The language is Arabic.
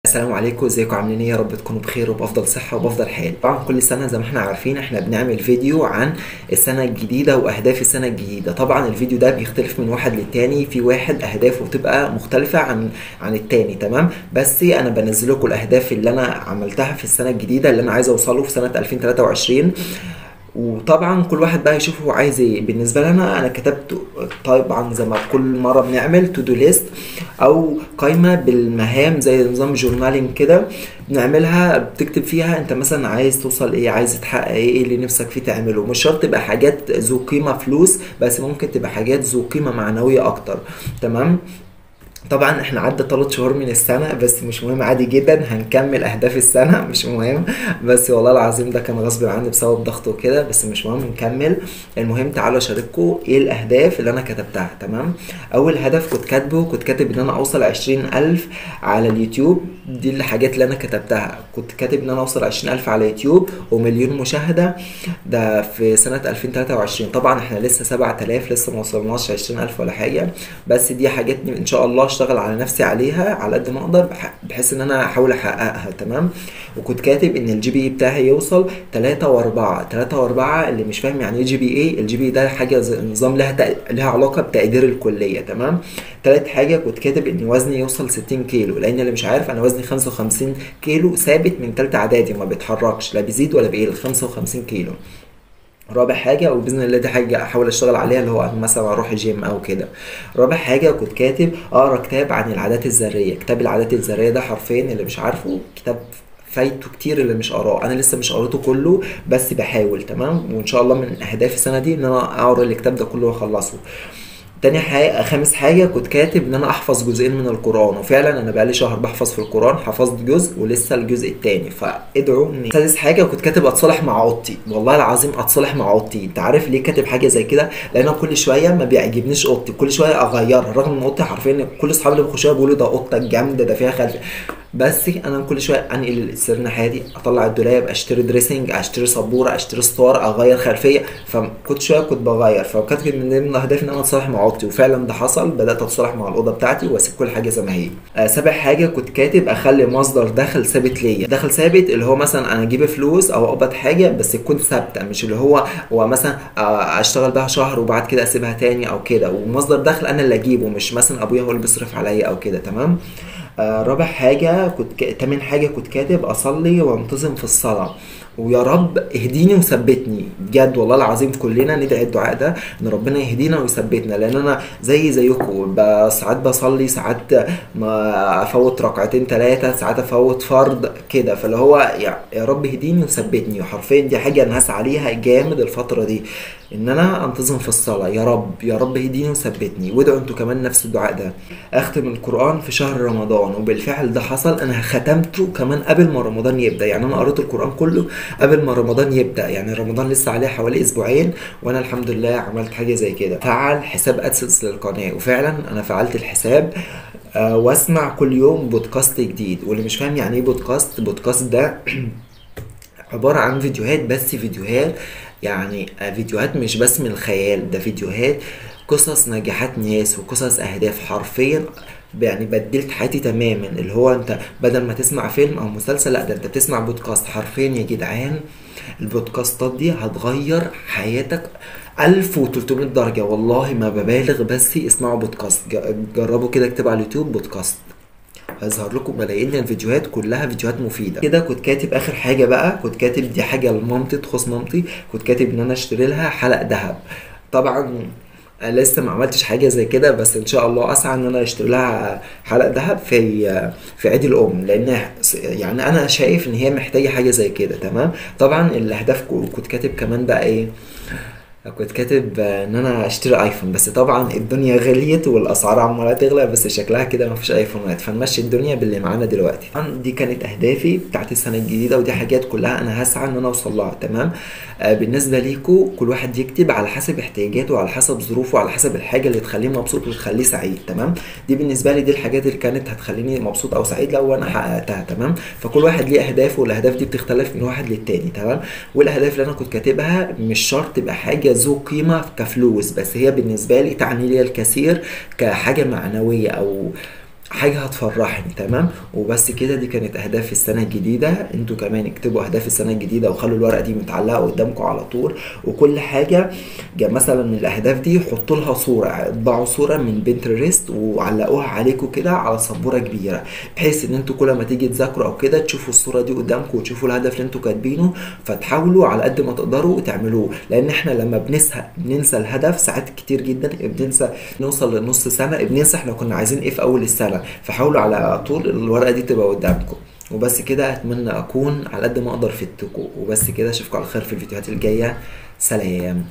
السلام عليكم، ازيكم عاملين ايه؟ يا رب تكونوا بخير وبافضل صحه وبافضل حال. طبعا كل سنه زي ما احنا عارفين احنا بنعمل فيديو عن السنه الجديده واهداف السنه الجديده. طبعا الفيديو ده بيختلف من واحد للتاني، في واحد اهدافه بتبقى مختلفه عن التاني، تمام؟ بس انا بنزل لكم الاهداف اللي انا عملتها في السنه الجديده اللي انا عايز اوصله في سنه 2023. وطبعا كل واحد بقى يشوف هو عايز ايه. بالنسبه لنا انا كتبت طبعا زي ما كل مره بنعمل تو دو ليست او قائمه بالمهام زي نظام جورنالينج كده بنعملها، بتكتب فيها انت مثلا عايز توصل ايه، عايز تحقق ايه اللي نفسك فيه تعمله. مش شرط تبقى حاجات ذو قيمه فلوس، بس ممكن تبقى حاجات ذو قيمه معنويه اكتر، تمام؟ طبعا احنا عدى 3 شهور من السنة، بس مش مهم، عادي جدا هنكمل اهداف السنة، مش مهم. بس والله العظيم ده كان غصب عني بسبب ضغط وكده، بس مش مهم نكمل. المهم تعالوا اشارككم ايه الاهداف اللي انا كتبتها، تمام؟ اول هدف كنت كاتب ان انا اوصل 20,000 على اليوتيوب. دي الحاجات اللي انا كتبتها. كنت كاتب ان انا اوصل 20,000 على اليوتيوب ومليون مشاهدة، ده في سنة 2023. طبعا احنا لسه 7,000، لسه ما وصلناش 20,000 ولا حاجة، بس دي حاجات ان شاء الله اشتغل على نفسي عليها على قد ما اقدر، بحيث ان انا احاول احققها، تمام؟ وكنت كاتب ان الجي بي اي بتاعي يوصل 3 و4. اللي مش فاهم يعني ايه جي بي اي، الجي بي اي ده حاجه نظام لها علاقه بتقدير الكليه، تمام؟ تالت حاجه كنت كاتب ان وزني يوصل 60 كيلو، لان اللي مش عارف انا وزني 55 كيلو ثابت من تالتة اعدادي، ما بيتحركش، لا بيزيد ولا بيقل، 55 كيلو. رابع حاجة وبإذن الله دي حاجة أحاول أشتغل عليها، اللي هو مثلا أروح الجيم أو كده. رابع حاجة كنت كاتب أقرأ كتاب عن العادات الذرية. كتاب العادات الذرية ده حرفيا اللي مش عارفه كتاب فايته كتير، اللي مش قراه انا لسه مش قريته كله، بس بحاول، تمام؟ وان شاء الله من اهداف السنه دي ان انا اقرا الكتاب ده كله واخلصه. خامس حاجة كنت كاتب ان انا احفظ جزئين من القرآن، وفعلا انا بقالي شهر بحفظ في القرآن، حفظت جزء ولسه الجزء التاني، فادعوا اني. سادس حاجة كنت كاتب اتصالح مع اوضتي. والله العظيم اتصالح مع اوضتي. انت عارف ليه كاتب حاجة زي كده؟ لان انا كل شوية ما بيعجبنيش اوضتي، كل شوية اغيرها، رغم ان اوضتي حرفيا كل اصحابي اللي بيخشوها بيقولوا ده اوضتك جامدة، ده فيها خلفية، بس انا كل شويه انقل السر ناحيتي، اطلع الدولاب، اشتري دريسنج، اشتري سبوره، اشتري ستار، اغير خلفيه، فكنت شويه كنت بغير. فكانت من ضمن اهدافي ان انا اتصالح مع اوضتي، وفعلا ده حصل، بدات اتصالح مع الاوضه بتاعتي واسيب كل حاجه زي ما هي. سابع حاجه كنت كاتب اخلي مصدر دخل ثابت ليا. دخل ثابت اللي هو مثلا انا اجيب فلوس او اقبض حاجه بس تكون ثابته، مش اللي هو مثلا اشتغل بها شهر وبعد كده اسيبها تاني او كده، ومصدر دخل انا اللي اجيبه، مش مثلا ابويا هو اللي بيصرف عليا او كده، تمام؟ رابع حاجة تامن حاجة كنت كاتب أصلي وانتظم في الصلاة، ويا رب اهديني وثبتني. بجد والله العظيم كلنا ندعي الدعاء ده، ان ربنا يهدينا ويثبتنا، لان انا زيكم ساعات بصلي، ساعات ما افوت ركعتين 3، ساعات افوت فرض كده، فاللي هو يا رب اهديني وثبتني. وحرفيا دي حاجة انا هسعى عليها جامد الفترة دي، ان انا انتظم في الصلاة. يا رب اهديني وثبتني، وادعوا انتوا كمان نفس الدعاء ده. اختم القرآن في شهر رمضان، وبالفعل ده حصل، انا ختمته كمان قبل ما رمضان يبدأ. يعني انا قريت القرآن كله قبل ما رمضان يبدأ، يعني رمضان لسه عليه حوالي اسبوعين، وانا الحمد لله عملت حاجة زي كده. فعل حساب ادسنس للقناة، وفعلا انا فعلت الحساب. واسمع كل يوم بودكاست جديد. واللي مش فاهم يعني ايه بودكاست ده عبارة عن فيديوهات، بس فيديوهات يعني فيديوهات مش بس من الخيال، ده فيديوهات قصص نجاحات ناس وقصص اهداف حرفيا. يعني بدلت حياتي تماما، اللي هو انت بدل ما تسمع فيلم او مسلسل، لا ده انت بتسمع بودكاست حرفيا يا جدعان. البودكاستات دي هتغير حياتك 1300 درجة، والله ما ببالغ، بس اسمعوا بودكاست، جربوا كده، اكتبوا على اليوتيوب بودكاست، هيظهر لكم ملايين الفيديوهات كلها فيديوهات مفيده كده. كنت كاتب اخر حاجه بقى، كنت كاتب دي حاجه لمامتي تخص مامتي، كنت كاتب ان انا اشتري لها حلق ذهب. طبعا لسه ما عملتش حاجه زي كده، بس ان شاء الله اسعى ان انا اشتري لها حلق ذهب في عيد الام، لان يعني انا شايف ان هي محتاجه حاجه زي كده، تمام؟ طبعا الاهداف كنت كاتب كمان بقى ايه، كنت كاتب ان انا اشتري ايفون، بس طبعا الدنيا غليت والاسعار عماله تغلى، بس شكلها كده مفيش ايفونات، فنمشي الدنيا باللي معانا دلوقتي. طبعا دي كانت اهدافي بتاعت السنه الجديده، ودي حاجات كلها انا هسعى ان انا اوصل لها، تمام؟ بالنسبه ليكو كل واحد يكتب على حسب احتياجاته وعلى حسب ظروفه وعلى حسب الحاجه اللي تخليه مبسوط وتخليه سعيد، تمام؟ دي بالنسبه لي دي الحاجات اللي كانت هتخليني مبسوط او سعيد لو انا حققتها، تمام؟ فكل واحد ليه اهدافه، والاهداف دي بتختلف من واحد للتاني، تمام؟ والاهداف اللي انا كنت كاتبها مش شرط تبقى حاجه ذو قيمه كفلوس، بس هي بالنسبه لي تعني لي الكثير كحاجه معنويه، حاجة هتفرحني. تمام، وبس كده. دي كانت اهداف السنة الجديدة. انتوا كمان اكتبوا اهداف السنة الجديدة وخلوا الورقة دي متعلقة قدامكم على طول. وكل حاجة مثلا من الاهداف دي حطوا لها صورة، اطبعوا صورة من بنترست وعلقوها عليكم كده على سبورة كبيرة، بحيث ان انتوا كل ما تيجي تذاكروا او كده تشوفوا الصورة دي قدامكم وتشوفوا الهدف اللي انتوا كاتبينه، فتحاولوا على قد ما تقدروا تعملوه. لان احنا لما بننسى الهدف ساعات كتير جدا، بننسى نوصل لنص سنة، بننسى احنا كنا عايزين ايه في اول السنة. فحاولوا على طول الورقة دي تبقى قدامكم. وبس كده، اتمنى اكون على قد ما اقدر فدتكم. وبس كده، اشوفكم على خير في الفيديوهات الجاية. سلام.